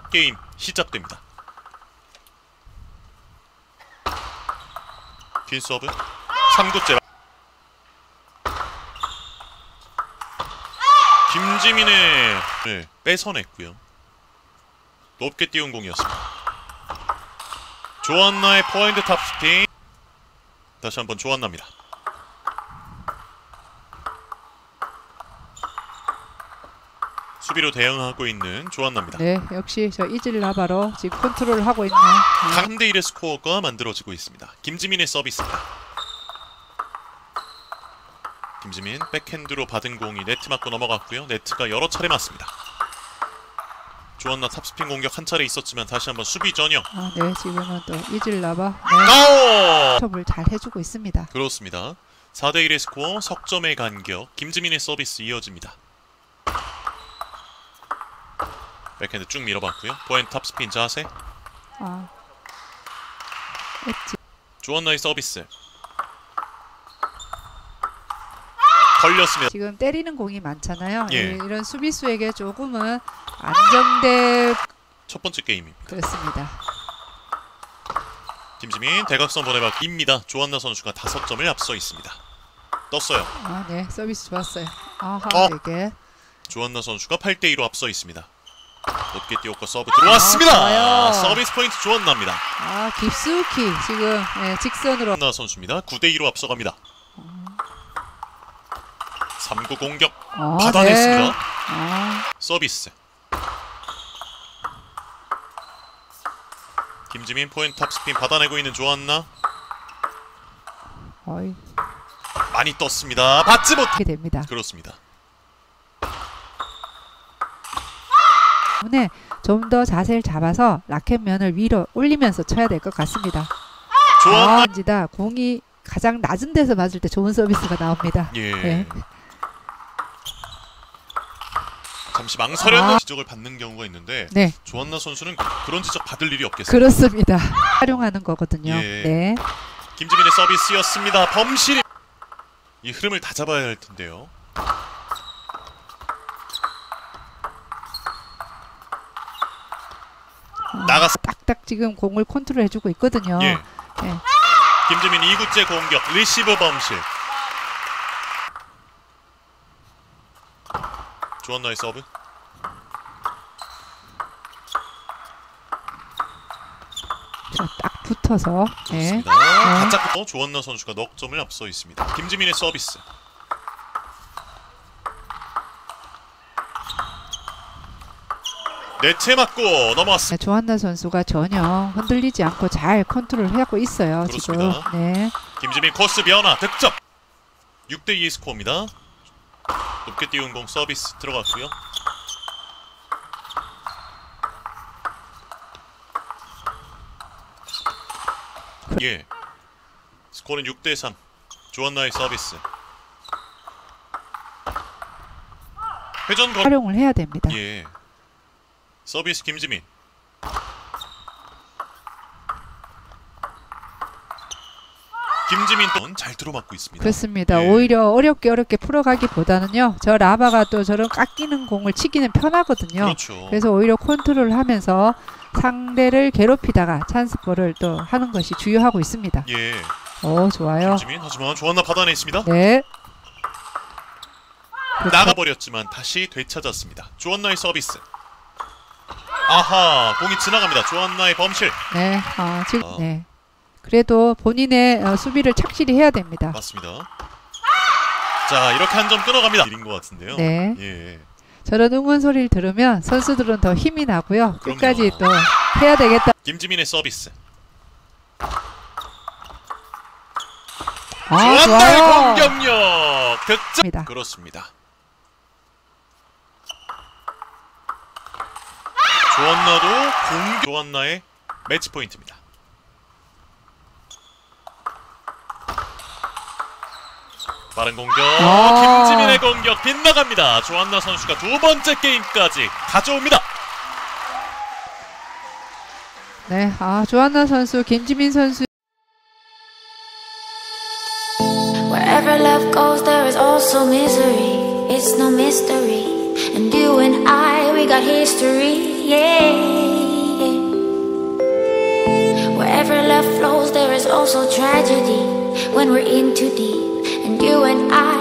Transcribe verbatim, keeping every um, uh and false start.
게임 시작됩니다. 긴 서브 삼 구째 김지민의 네, 뺏어냈고요. 높게 띄운 공이었습니다. 조한나의 포핸드 탑스핀. 다시 한번 조한나입니다. 수비로 대응하고 있는 조한나입니다. 네, 역시 저 이질라바로 지금 컨트롤을 하고 있는 삼 대 일의 스코어가 만들어지고 있습니다. 김지민의 서비스입니다. 김지민 백핸드로 받은 공이 네트 맞고 넘어갔고요. 네트가 여러 차례 맞습니다. 조한나 탑스핀 공격 한 차례 있었지만 다시 한번 수비 전형. 아, 네, 지금은 또 이질라바 네, 첩을 잘 해주고 있습니다. 그렇습니다. 사 대 일의 스코어, 석점의 간격. 김지민의 서비스 이어집니다. 백핸드 쭉 밀어봤고요. 포핸드 탑스핀 자세. 아, 엣지. 조한나의 서비스. 걸렸습니다. 지금 때리는 공이 많잖아요. 예. 이런 수비수에게 조금은 안정돼. 첫 번째 게임입니다. 그렇습니다. 김지민 대각선 보내박입니다. 조한나 선수가 다섯 점을 앞서 있습니다. 떴어요. 아, 네, 서비스 좋았어요. 아하, 어. 이게 조한나 선수가 팔 대 이로 앞서 있습니다. 높게 띄웠고 서브 들어왔습니다. 아, 서비스 포인트 조한나입니다. 아, 깊숙이 지금 네, 직선으로. 조한나 선수입니다. 구 대 이로 앞서갑니다. 삼 구 공격 아, 받아냈습니다. 네. 아. 서비스. 김지민 포인트 탑스핀 받아내고 있는 조한나. 어이. 많이 떴습니다. 받지 못. 이렇게 됩니다. 그렇습니다. 때문에 좀 더 자세를 잡아서 라켓면을 위로 올리면서 쳐야 될 것 같습니다. 조한나. 아, 지다 공이 가장 낮은 데서 맞을 때 좋은 서비스가 나옵니다. 예. 네. 잠시 망설였는 아. 지적을 받는 경우가 있는데 네, 조한나 선수는 그런 지적 받을 일이 없겠습니다. 그렇습니다. 활용하는 거거든요. 예. 네. 김지민의 서비스였습니다. 범실이. 이 흐름을 다 잡아야 할 텐데요. 나갔. 딱딱 지금 공을 컨트롤해주고 있거든요. 예. 네. 김지민 이 구째 공격 리시브 범실. 조한나의 서브. 자, 딱 붙어서. 네. 좋습니다. 바짝부터 조한나 선수가 넉 점을 앞서 있습니다. 김지민의 서비스. 네트에 맞고 넘어왔습니다. 네, 조한나 선수가 전혀 흔들리지 않고 잘 컨트롤하고 있어요. 그렇습니다. 지금. 네. 김지민 코스 변화 득점. 육 대 이 스코어입니다. 높게 띄운 공 서비스 들어갔고요. 예. 스코어는 육 대 삼. 조한나의 서비스. 회전 건. 활용을 해야 됩니다. 예. 서비스 김지민. 김지민 또 잘 들어맞고 있습니다. 그렇습니다. 예. 오히려 어렵게 어렵게 풀어가기보다는요. 저 라바가 또 저런 깎이는 공을 치기는 편하거든요. 그렇죠. 그래서 오히려 컨트롤을 하면서 상대를 괴롭히다가 찬스볼을 또 하는 것이 주요하고 있습니다. 예. 오, 좋아요. 김지민 하지만 조한나 받아냈습니다. 네. 나가버렸지만 다시 되찾았습니다. 조한나의 서비스. 아하, 공이 지나갑니다. 조한나의 범실. 네. 아, 지금 아. 네. 그래도 본인의 어, 수비를 착실히 해야 됩니다. 맞습니다. 자, 이렇게 한 점 끊어갑니다. 일인 것 같은데요. 네. 예. 저런 응원 소리를 들으면 선수들은 더 힘이 나고요. 그럼요. 끝까지 또 해야 되겠다. 김지민의 서비스. 아, 조한나의 좋아요. 공격력 득점. 입니다. 그렇습니다. 조한나도 공격. 조한나의 매치 포인트입니다. 빠른 공격. 아. 김지민의 공격 빗나갑니다. 조한나 선수가 두 번째 게임까지 가져옵니다. 네, 아 조한나 선수, 김지민 선수. Wherever love goes, there is also misery. It's no mystery. And you and I, we got history. Wherever love flows, there is also tragedy when we're in too deep. And you and I